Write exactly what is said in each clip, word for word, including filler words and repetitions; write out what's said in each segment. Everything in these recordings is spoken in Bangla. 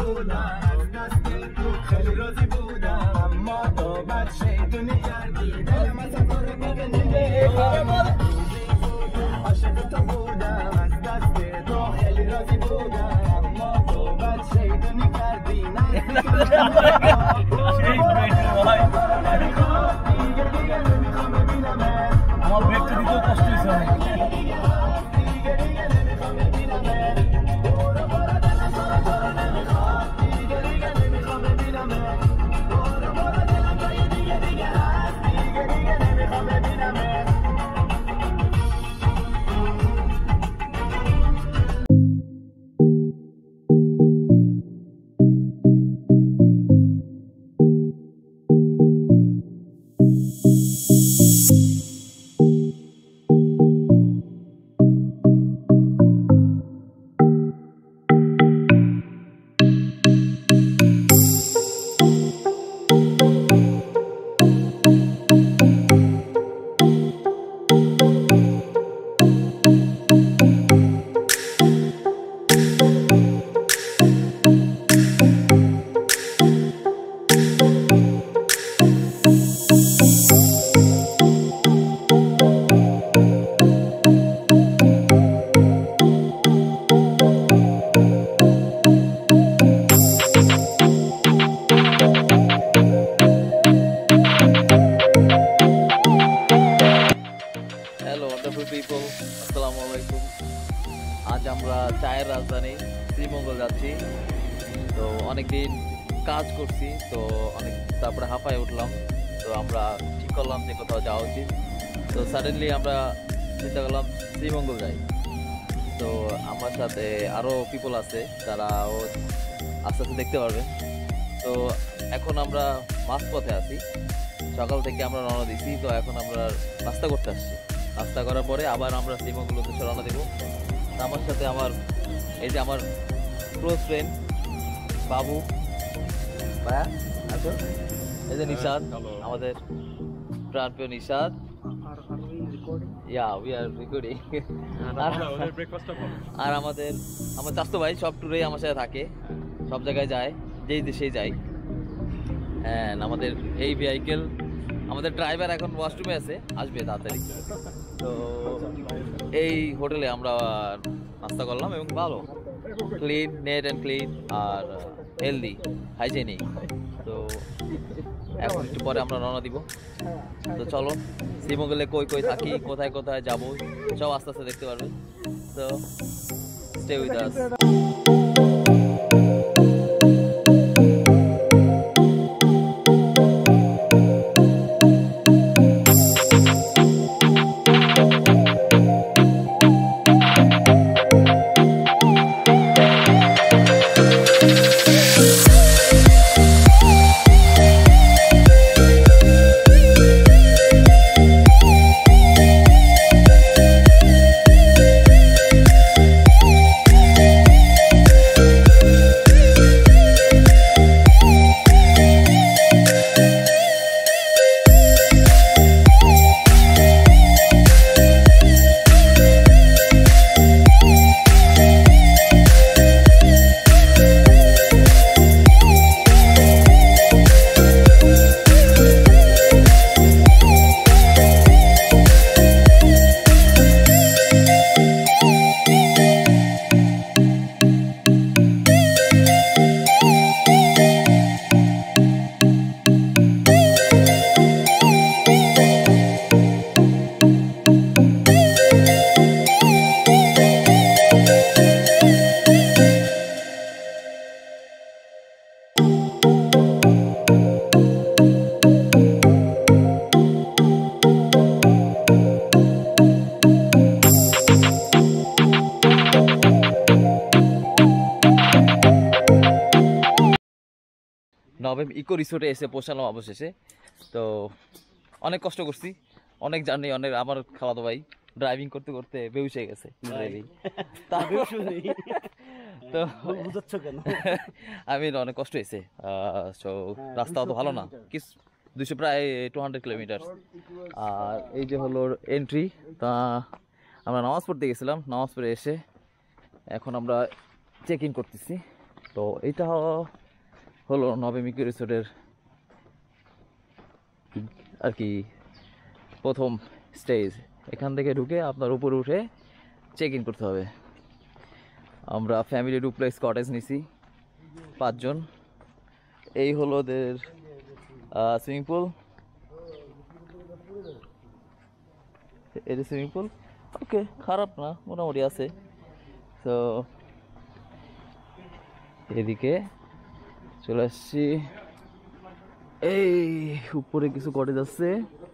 بودم دست تو خیلی راضی بودم اما تو بد شیطونی کردی دلم از تو رو ببینی عاشق تو بودم از دست تو خیلی راضی بودم اما تو بد شیطونی کردی আমার ব্রেকটা দিতেও কষ্ট হয়েছে অনেক। आज আমরা চায়ের রাজধানী শ্রীমঙ্গল যাচ্ছি। তো অনেকদিন কাজ করছি, তো অনেক তারপরে হাঁপায় উঠলাম। তো আমরা ঠিক করলাম যে কোথাও যাওয়া উচিত। তো সাডেনলি আমরা চিন্তা করলাম শ্রীমঙ্গল যাই। তো আমার সাথে আরও পিপল আছে, তারাও আস্তে আস্তে দেখতে পারবে। তো এখন আমরা মাঝপথে আছি, সকাল থেকে আমরা রওনা দিছি। তো এখন আমরা নাস্তা করতে আসছি, নাস্তা করার পরে আবার আমরা শ্রীমঙ্গল উদ্দেশ্যে রওনা দেবো। আমার সাথে আমার এই যে আমার ক্লোজ ফ্রেন্ড বাবু ভাইয়া আছো, এই যে নিশাদ, আমাদের প্রাণপ্রিয় নিশাদ। আর আমাদের আমার চাচতো ভাই সব ট্যুরেই আমার সাথে থাকে, সব জায়গায় যায়, যেই দেশেই যায়। হ্যাঁ, আমাদের এই ভেহিকেল, আমাদের ড্রাইভার এখন ওয়াশরুমে আছে, আসবে তাড়াতাড়ি। তো এই হোটেলে আমরা নাস্তা করলাম এবং ভালো, ক্লিন, নেট অ্যান্ড ক্লিন আর হেলদি, হাইজেনিক। তো এখন একটু পরে আমরা রওনা দিব। তো চলো, শ্রীমঙ্গলে কই কই থাকি, কোথায় কোথায় যাবো, সব আস্তে আস্তে দেখতে পারবে। তো stay with us. November eco রিসোর্টে এসে পৌঁছালাম অবশেষে। তো অনেক কষ্ট করছি, অনেক জার্নি, অনেক আমার খালাতো ভাই ড্রাইভিং করতে করতে বেহুশ হয়ে গেছে। তো আমি অনেক কষ্ট হয়েছে। তো রাস্তাও তো ভালো না, কিছু দুশো প্রায় টু হান্ড্রেড কিলোমিটার। আর এই যে হলো এন্ট্রি। তা আমরা নামাজ পড়তে গেছিলাম, নামাজ পড়ে এসে এখন আমরা চেক ইন করতেছি। তো এটা হলো নবমিক রিসোর্টের আর কি প্রথম স্টেজ। এখান থেকে ঢুকে আপনার উপরে উঠে চেক ইন করতে হবে। আমরা ফ্যামিলি ডুপ্লেক্স কটেজ নিছি পাঁচজন। এই হলো ওদের সুইমিং পুল, এটা সুইমিং পুল ওকে, খারাপ না, মোটামুটি আছে। তো এদিকে চলে আসছি, এই উপরে কিছু কটেজ আছে।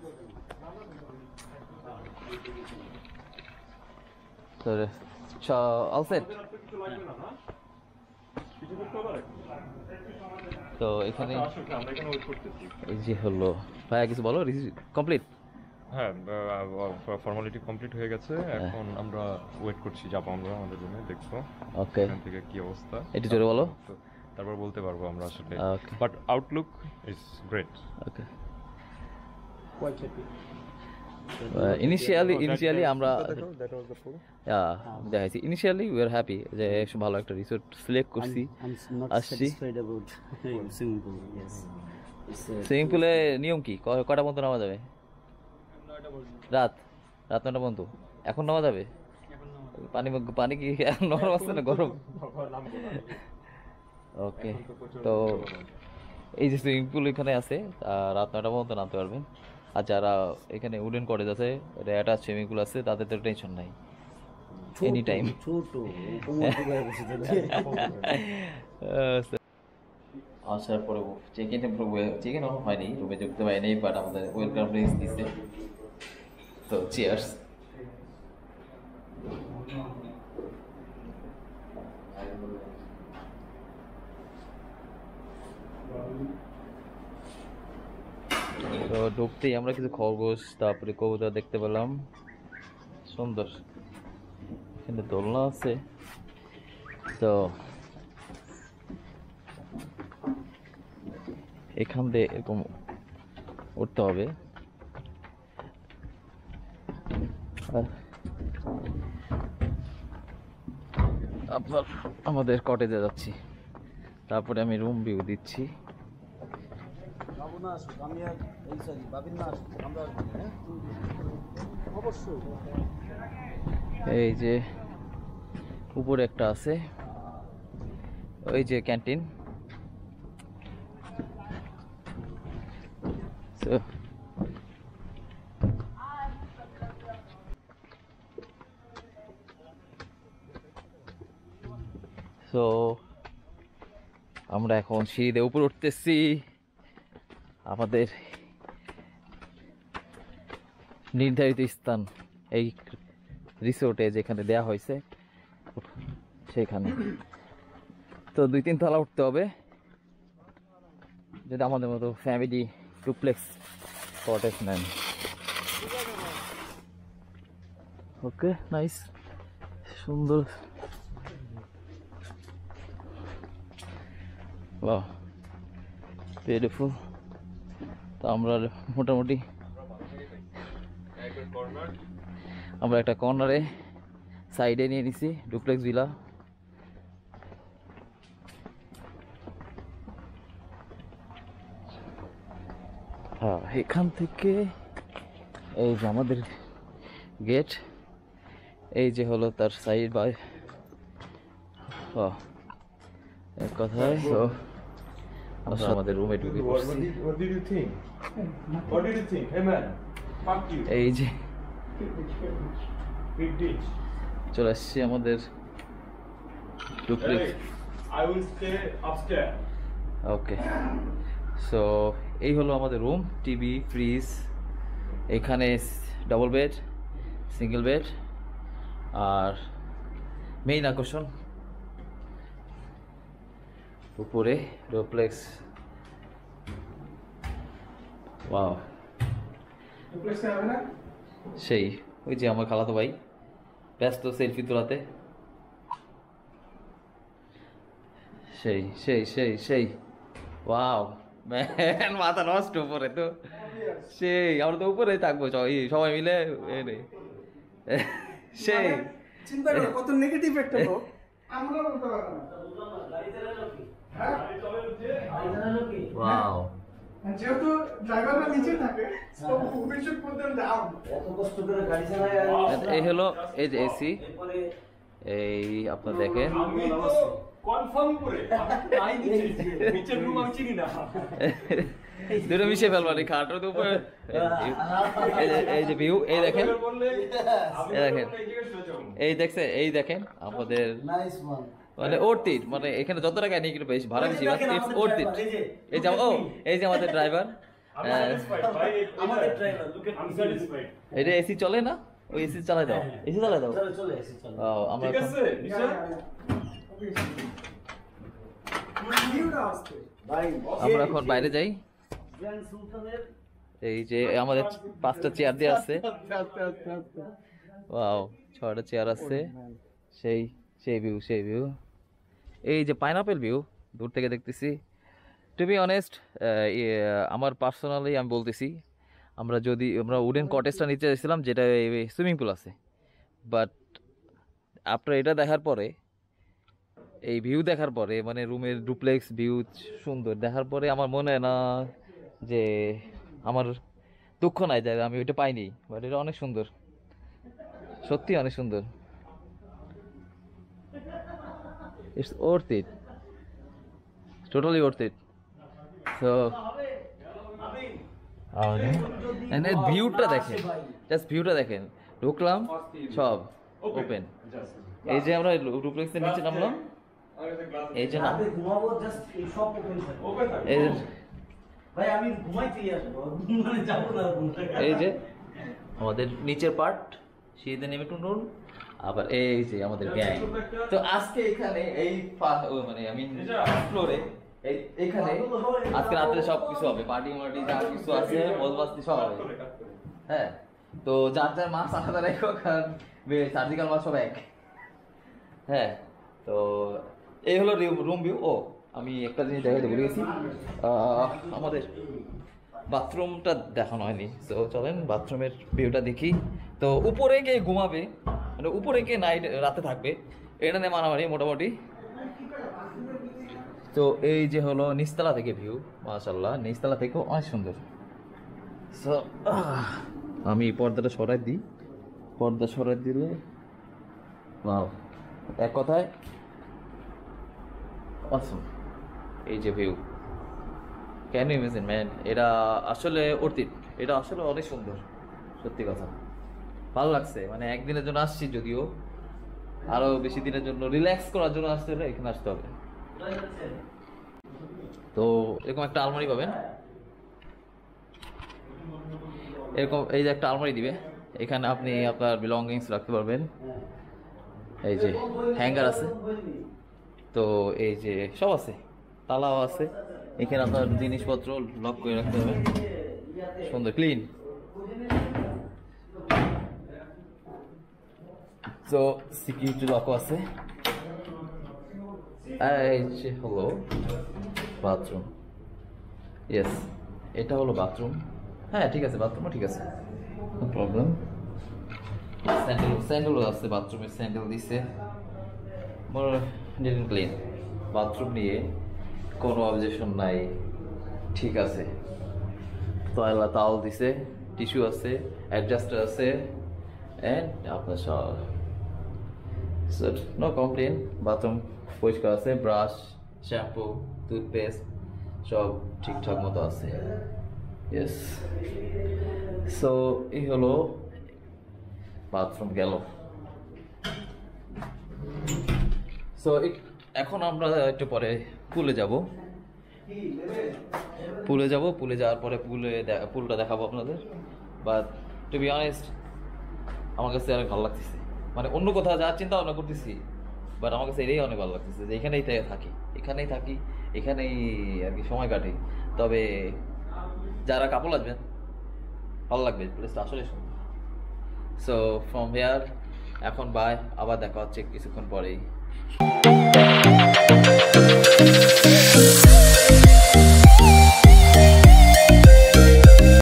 তো এখানে এই যে হলো ভাইয়া কিছু বলো, কমপ্লিট? হ্যাঁ, ফর্মালিটি কমপ্লিট হয়ে গেছে, এখন আমরা ওয়েট করছি, যাবো আমরা আমাদের রুমে, দেখবো ওকে এখান থেকে কি অবস্থা, একটু জোরে বলো, তারপর বলতে পারবো আমরা আসলে। Okay, but outlook is great. Okay, quite happy. Initially initially আমরা দেখাইছি, ইনিশিয়ালি উই আর হ্যাপি যে ভালো একটা রিসোর্ট সিলেক্ট করছি। আসছি সুইমিং পুলে নিয়ম কি, কটা পর্যন্ত নামা যাবে? রাত রাত নটা পর্যন্ত। এখন নামা যাবে? পানি পানি কি নরম আছে না গরম? ওকে, তো এই যে সুইমিং পুল এখানে আছে, রাত নটা পর্যন্ত নামতে পারবেন। আর যারা এখানে উডেন কটেজ আছে, এটা অ্যাটাচ সুইমিং পুল আছে, তাদের তো টেনশন নাই, এনি টাইম। আসার পরে চেক ইন চেক ইন হয়নি, রুমে ঢুকতে পারিনি, বাট আমাদের ওয়েলকাম ড্রিঙ্কস দিচ্ছে। তো চিয়ার্স। তো ঢুকতেই আমরা কিছু খরগোশ তারপরে কবুতর দেখতে পেলাম, সুন্দর। এখানে দোলনা আছে। তো এখান দিয়ে এরকম উঠতে হবে। আপনার আমাদের কটেজে যাচ্ছি, তারপরে আমি রুম ভিউ দিচ্ছি। এই যে উপরে একটা আছে, ওই যে ক্যান্টিন। সো আমরা এখন সিঁড়িতে উপরে উঠতেছি। আমাদের নির্ধারিত স্থান এই রিসোর্টে যেখানে দেয়া হয়েছে সেখানে। তো দুই তিন তলা উঠতে হবে যদি আমাদের মতো ফ্যামিলি ডুপ্লেক্স কটেজ নেন। ওকে, নাইস, সুন্দর। বাহ, বিউটিফুল। তো আমরা মোটামুটি আমরা একটা কর্নারে সাইডে নিয়ে নিছি ডুপ্লেক্স ভিলা। হ্যাঁ, এখান থেকে এই যে আমাদের গেট, এই যে হলো তার সাইড বাই এক কথায়। তো আমরা আমাদের রুমে ঢুকে পড়ছি। এই যে চলে আসছি আমাদের ডুপ্লেক্স। ওকে, সো এই হলো আমাদের রুম। টিভি, ফ্রিজ, এখানে ডাবল বেড, সিঙ্গেল বেড, আর মেইন আকর্ষণ উপরে ডুপ্লেক্স। ওয়াও, সেই ওই যে আমার খালাতো ভাই ব্যস্ত সেলফি তোলাতে। সেই সেই সেই সেই ওয়াও ম্যান, মাথা নষ্ট উপরে। তো সেই আমরা তো উপরে থাকবো সবাই মিলে। সেই চিন্তা করো কত নেগেটিভ একটা লোক, আমরা বলতে পারবো না গাড়ি চালানো কি হ্যাঁ গাড়ি চালানো কি ওয়াও যেহেতু ড্রাইভাররা নিচে থাকে সব উইশন করতে ডাউন এত কষ্ট করে গাড়ি চালায় এই হলো এই যে এসি এই আপনারা দেখেন আমি তো কনফার্ম করে তাই দিচ্ছি নিচের রুম আমি চিনি না দুটো মিশে ফেলবো নি খাটের উপরে এই যে- এই যে ভিউ এই দেখেন এই দেখেন এই দেখছে এই দেখেন আমাদের নাইস ওয়ান মানে ওরতিট মানে এখানে যত টাকা নিয়ে কিন্তু বেশি ভাড়া বেশি ইটস ওরতিট এই যে ও এই যে আমাদের ড্রাইভার আমাদের ড্রাইভার লুক এট আমি স্যাটিসফাইড এটা এসি চলে না ওই এসি চালাই দাও এসি চালাই দাও চলে চলে এসে চলে ও আমরা ঠিক আছে নিশা ভিউটা আসছে ভাই আমরা এখন বাইরে যাই গ্র্যান্ড সুলতানের এই যে আমাদের পাঁচটা চেয়ার দিয়ে আছে ওয়াও ছয়টা চেয়ার আছে সেই সেই ভিউ সেই ভিউ এই যে পাইনাপেল ভিউ দূর থেকে দেখতেছি টু বি অনেস্ট আমার পার্সোনালি আমি বলতেছি আমরা যদি আমরা উডেন কটেজটা নিতে চাইছিলাম যেটা সুইমিং পুল আছে বাট আপনার এটা দেখার পরে এই ভিউ দেখার পরে মানে রুমের ডুপ্লেক্স ভিউ সুন্দর দেখার পরে আমার মনে হয় না যে আমার দুঃখ নাই যে আমি ওইটা পাইনি বাট এটা অনেক সুন্দর সত্যি অনেক সুন্দর it's worth it totally worth it so and the ভিউটা দেখেন জাস্ট ভিউটা দেখেন ঢুকলাম সব ওপেন এই যে আমরা ডুপ্লেক্সের নিচে নামলাম এই যে না রাতে ঘুমাবো জাস্ট এই সব ওপেন থাকে এই যে ভাই আমি ঘুমাইতেই আসবো মানে যাবো না ঘুমটা এই যে আমাদের নিচের পার্ট সিঁড়িতে নেমে টুনুন আবার এই যে আমাদের গ্যাং তো আজকে এখানে এই পা- ও মানে আমি ফ্লোরে এই এখানে আজকে রাত্রে সব কিছু হবে পার্টি মার্টি যা কিছু আছে মজমাস্তি সব হবে হ্যাঁ তো যার যার মাছ আলাদা রেখো কারণ সার্জিক্যাল মাছ সব এক হ্যাঁ তো এই হলো রুম ভিউ ও আমি একটা জিনিস দেখাতে ভুলে গেছি আহ, আমাদের বাথরুমটা দেখানো হয়নি তো চলেন বাথরুমের ভিউটা দেখি তো উপরে গিয়ে ঘুমাবে মানে উপরে গিয়ে নাইট রাতে থাকবে এটা নিয়ে মানামারি মোটামুটি তো এই যে হলো নিচতলা থেকে ভিউ মাশাআল্লাহ নিচতলা থেকেও অনেক সুন্দর সো আমি পর্দাটা সরাই দিই পর্দা সরাই দিলে ওয়াও এক কথায় অসম এই যে view can you imagine man এটা আসলে অর্থিত এটা আসলে অনেক সুন্দর সত্যি কথা ভালো লাগছে মানে একদিনের জন্য আসছি যদিও আরো বেশি দিনের জন্য রিল্যাক্স করার জন্য আসতে হলে এখানে আসতে হবে তো এরকম একটা আলমারি পাবেন এরকম এই যে একটা আলমারি দিবে এখানে আপনি আপনার বিলঙ্গিংস রাখতে পারবেন এই যে হ্যাঙ্গার আছে তো এই যে সব আছে তালাও আছে এখানে আপনার জিনিসপত্র লক করে রাখতে হবে সুন্দর ক্লিন তো সিকিউরিটি লকও আছে এই যে হলো বাথরুম ইয়েস এটা হলো বাথরুম হ্যাঁ ঠিক আছে বাথরুমও ঠিক আছে নো প্রবলেম স্যান্ডেল স্যান্ডেলও আছে বাথরুমে স্যান্ডেল দিছে more neat and clean bathroom নিয়ে কোনো অবজেকশন নাই ঠিক আছে টয়লেট তাওয়াল দিছে টিস্যু আছে অ্যাডজাস্টার আছে অ্যান্ড আপনার সব নো কমপ্লেন বাথরুম পরিষ্কার আছে ব্রাশ শ্যাম্পু টুথপেস্ট সব ঠিকঠাক মতো আছে ইয়েস সো এই হলো বাথরুম গেল সো এখন আমরা একটু পরে পুলে যাব পুলে যাব পুলে যাওয়ার পরে পুলে পুলটা দেখাবো আপনাদের বাট টু বি অনেস্ট আমার কাছে অনেক ভালো লাগতেছে মানে অন্য কোথাও যাওয়ার চিন্তা ভাবনা করতেছি বাট আমার কাছে এটাই অনেক ভালো লাগতেছে যে এখানেই তাই থাকি এখানেই থাকি এখানেই আর কি সময় কাটে তবে যারা কাপড় আসবেন ভালো লাগবে প্লেসটা আসলে সুন্দর সো ফ্রম হেয়ার এখন বাই আবার দেখা হচ্ছে কিছুক্ষণ পরেই